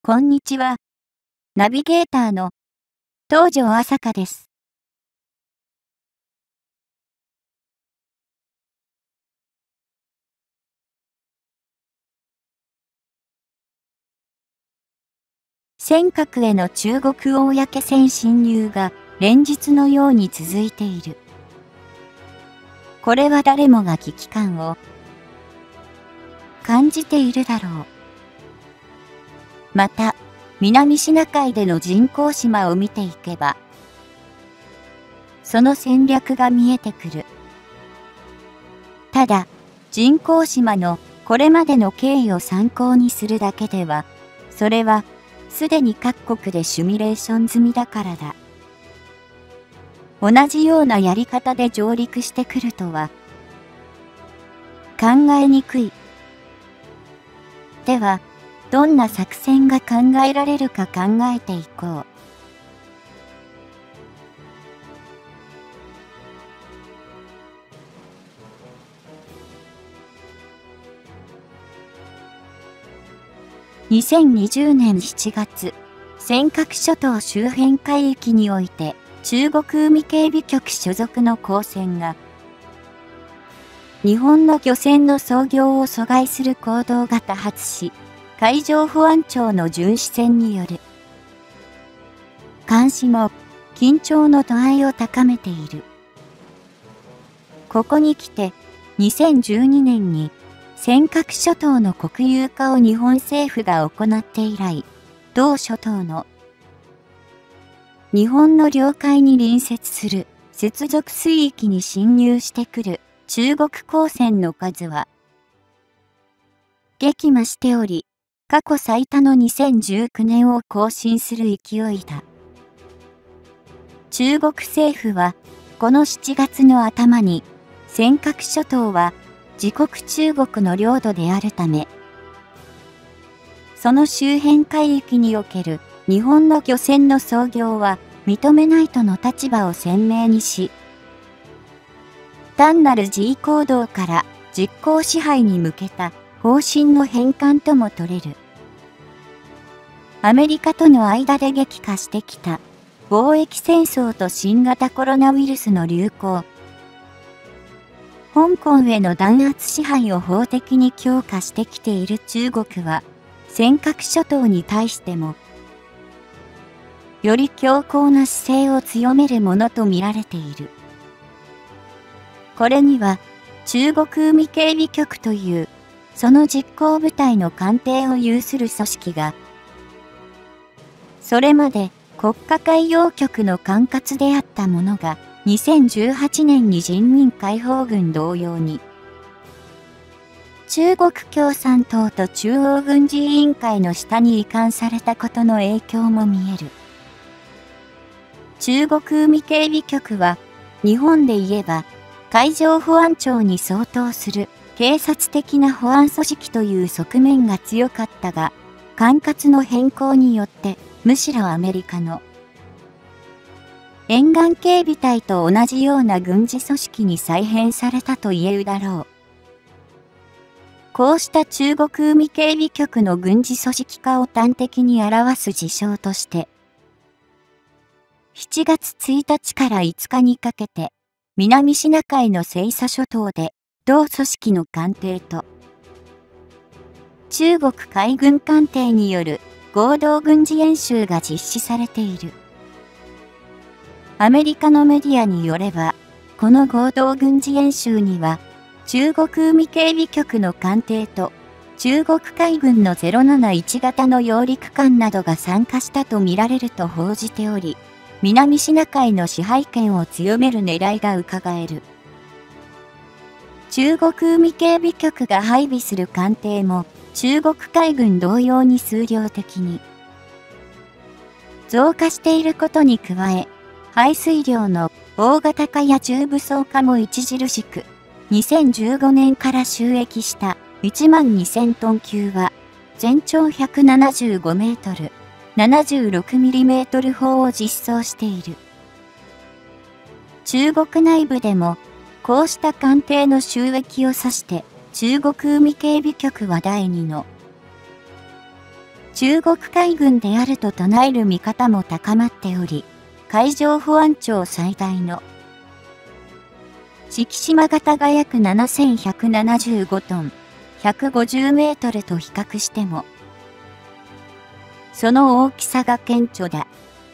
こんにちは。ナビゲーターの東條朝香です。尖閣への中国公船侵入が連日のように続いている。これは誰もが危機感を感じているだろう。また、南シナ海での人工島を見ていけば、その戦略が見えてくる。ただ、人工島のこれまでの経緯を参考にするだけでは、それはすでに各国でシミュレーション済みだからだ。同じようなやり方で上陸してくるとは考えにくい。では、どんな作戦が考えられるか考えていこう。2020年7月、尖閣諸島周辺海域において、中国海警備局所属の公船が、日本の漁船の操業を阻害する行動が多発し、海上保安庁の巡視船による監視も緊張の度合いを高めている。ここに来て、2012年に尖閣諸島の国有化を日本政府が行って以来、同諸島の日本の領海に隣接する接続水域に侵入してくる中国公船の数は激増しており、過去最多の2019年を更新する勢いだ。中国政府は、この7月の頭に、尖閣諸島は自国中国の領土であるため、その周辺海域における日本の漁船の操業は認めないとの立場を鮮明にし、単なる示威行動から実効支配に向けた方針の変換とも取れる。アメリカとの間で激化してきた貿易戦争と新型コロナウイルスの流行、香港への弾圧支配を法的に強化してきている中国は、尖閣諸島に対しても、より強硬な姿勢を強めるものと見られている。これには、中国海警備局という、その実行部隊の艦艇を有する組織が、それまで国家海洋局の管轄であったものが、2018年に人民解放軍同様に、中国共産党と中央軍事委員会の下に移管されたことの影響も見える。中国海警備局は、日本で言えば、海上保安庁に相当する警察的な保安組織という側面が強かったが、管轄の変更によって、むしろアメリカの沿岸警備隊と同じような軍事組織に再編されたと言えるだろう。こうした中国海警備局の軍事組織化を端的に表す事象として、7月1日から5日にかけて、南シナ海の西沙諸島で、同組織の艦艇と、中国海軍艦艇による合同軍事演習が実施されている。アメリカのメディアによれば、この合同軍事演習には、中国海警備局の艦艇と、中国海軍の071型の揚陸艦などが参加したとみられると報じており、南シナ海の支配権を強める狙いが伺える。中国海警備局が配備する艦艇も、中国海軍同様に数量的に増加していることに加え、排水量の大型化や中武装化も著しく、2015年から就役した12000トン級は、全長175メートル、76ミリメートル砲を実装している。中国内部でも、こうした艦艇の就役を指して、中国海警備局は第2の中国海軍であると唱える見方も高まっており、海上保安庁最大の敷島型が約7175トン、150メートルと比較しても、その大きさが顕著だ。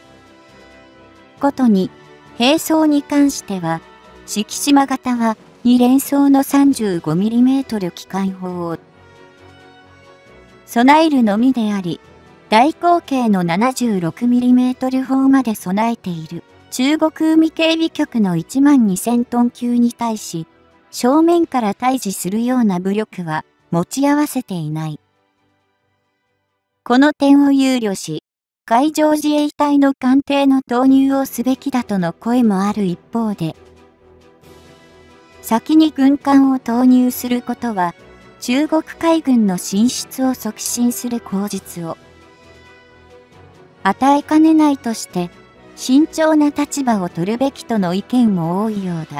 ことに、兵装に関しては、敷島型は2連装の 35mm 機関砲を備えるのみであり、大口径の 76mm 砲まで備えている中国海警備局の12000トン級に対し、正面から対峙するような武力は持ち合わせていない。この点を憂慮し、海上自衛隊の艦艇の投入をすべきだとの声もある一方で、先に軍艦を投入することは、中国海軍の進出を促進する口実を与えかねないとして、慎重な立場を取るべきとの意見も多いようだ。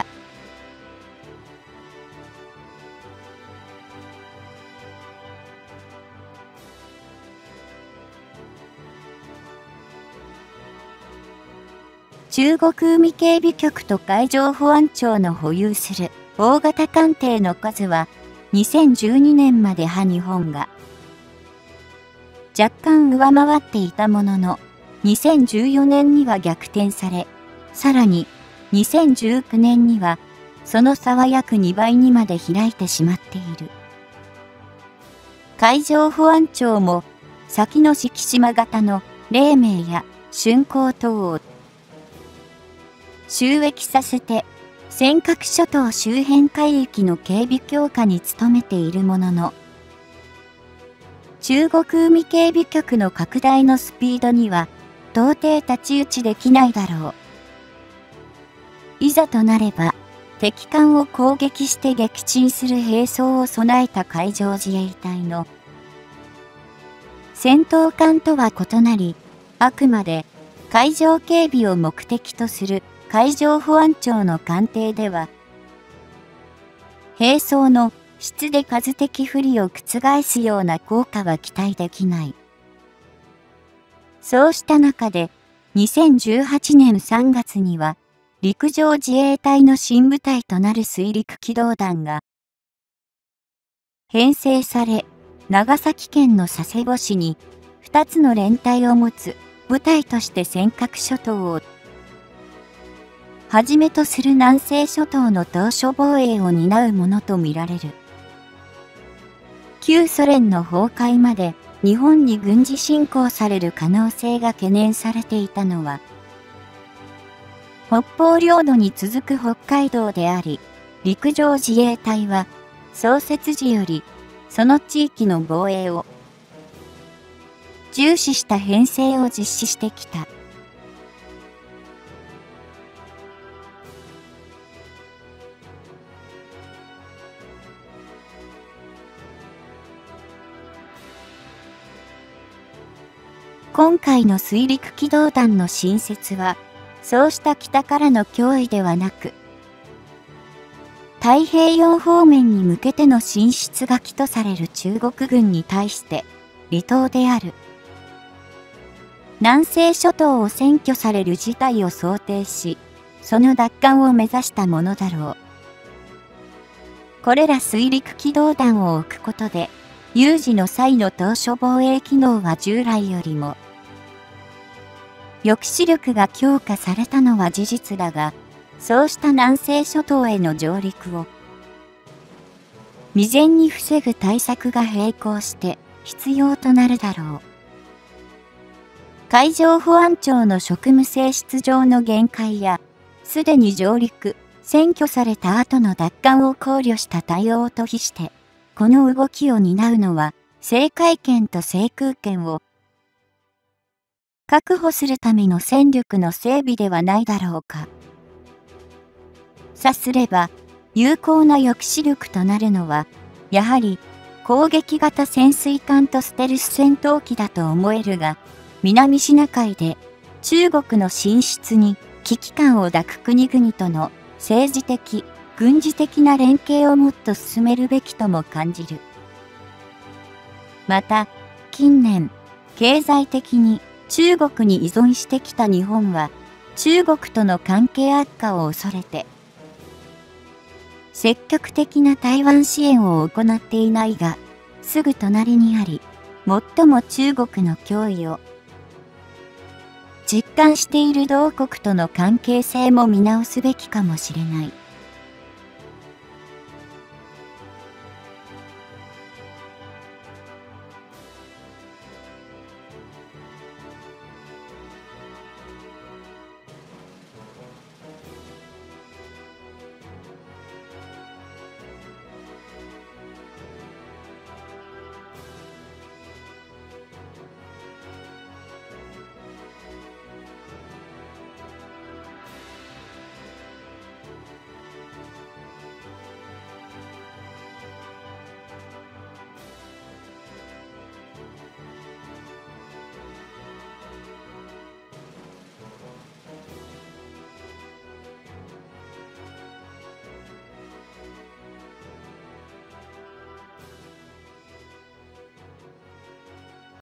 中国海警備局と海上保安庁の保有する大型艦艇の数は、2012年まで日本が若干上回っていたものの、2014年には逆転され、さらに2019年にはその差は約2倍にまで開いてしまっている。海上保安庁も先の敷島型の黎明や春光等を収益させて尖閣諸島周辺海域の警備強化に努めているものの、中国海警備局の拡大のスピードには到底太刀打ちできないだろう。いざとなれば敵艦を攻撃して撃沈する兵装を備えた海上自衛隊の戦闘艦とは異なり、あくまで海上警備を目的とする海上保安庁の艦艇では、兵装の質で数的不利を覆すような効果は期待できない。そうした中で、2018年3月には、陸上自衛隊の新部隊となる水陸機動団が、編成され、長崎県の佐世保市に、2つの連隊を持つ部隊として尖閣諸島を、はじめとする南西諸島の島嶼防衛を担うものとみられる。旧ソ連の崩壊まで日本に軍事侵攻される可能性が懸念されていたのは、北方領土に続く北海道であり、陸上自衛隊は創設時よりその地域の防衛を重視した編成を実施してきた。今回の水陸機動団の新設は、そうした北からの脅威ではなく、太平洋方面に向けての進出が起とされる中国軍に対して、離島である南西諸島を占拠される事態を想定し、その奪還を目指したものだろう。これら水陸機動団を置くことで、有事の際の島嶼防衛機能は従来よりも、抑止力が強化されたのは事実だが、そうした南西諸島への上陸を未然に防ぐ対策が並行して必要となるだろう。海上保安庁の職務性質上の限界や、すでに上陸、占拠された後の奪還を考慮した対応と比して、この動きを担うのは、制海権と制空権を確保するための戦力の整備ではないだろうか。さすれば、有効な抑止力となるのは、やはり攻撃型潜水艦とステルス戦闘機だと思えるが、南シナ海で中国の進出に危機感を抱く国々との政治的、軍事的な連携をもっと進めるべきとも感じる。また、近年、 経済的に中国に依存してきた日本は、中国との関係悪化を恐れて、積極的な台湾支援を行っていないが、すぐ隣にあり、最も中国の脅威を実感している同国との関係性も見直すべきかもしれない。